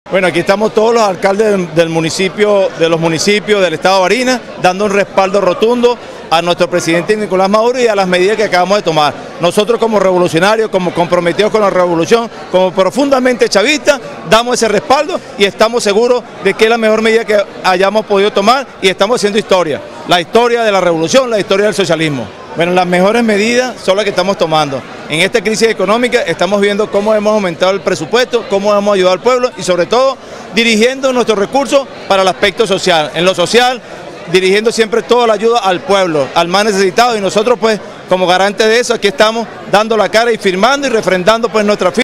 Bueno, aquí estamos todos los alcaldes del municipio, de los municipios del estado de Barinas, dando un respaldo rotundo a nuestro presidente Nicolás Maduro y a las medidas que acabamos de tomar. Nosotros como revolucionarios, como comprometidos con la revolución, como profundamente chavistas, damos ese respaldo y estamos seguros de que es la mejor medida que hayamos podido tomar y estamos haciendo historia. La historia de la revolución, la historia del socialismo. Bueno, las mejores medidas son las que estamos tomando. En esta crisis económica estamos viendo cómo hemos aumentado el presupuesto, cómo hemos ayudado al pueblo y sobre todo dirigiendo nuestros recursos para el aspecto social. En lo social, dirigiendo siempre toda la ayuda al pueblo, al más necesitado, y nosotros pues como garante de eso aquí estamos dando la cara y firmando y refrendando pues nuestra firma.